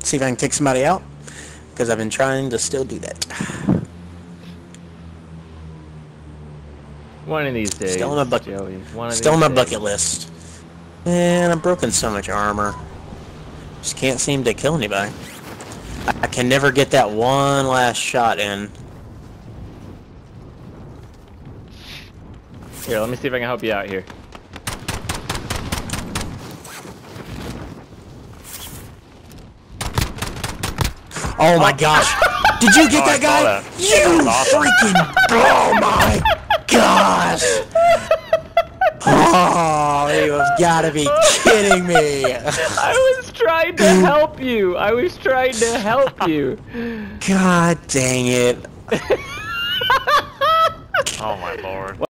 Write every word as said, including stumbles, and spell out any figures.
See if I can take somebody out. Because I've been trying to still do that. One of these days, Still on my bucket. Joey. One of Still on these my days. bucket list. Man, I've broken so much armor. Just can't seem to kill anybody. I can never get that one last shot in. Here, let me see if I can help you out here. Oh my gosh! Did you get Oh, that I guy? saw that. You Awesome. freaking! Oh my gosh! Oh, you have got to be kidding me! I was trying to help you. I was trying to help you. God dang it! Oh my lord.